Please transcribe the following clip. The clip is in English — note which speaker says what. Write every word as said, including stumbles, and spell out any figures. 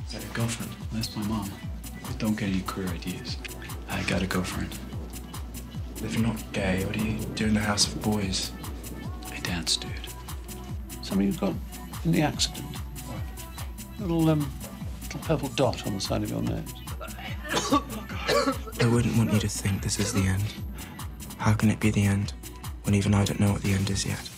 Speaker 1: Is that a girlfriend?
Speaker 2: That's my mom. But don't get any career ideas. I got a girlfriend.
Speaker 1: If you're not gay, what do you do in the House of Boys?
Speaker 2: I dance, dude.
Speaker 3: Somebody you got in the accident. Little, um, little purple dot on the side of your nose.
Speaker 1: I wouldn't want you to think this is the end. How can it be the end when even I don't know what the end is yet?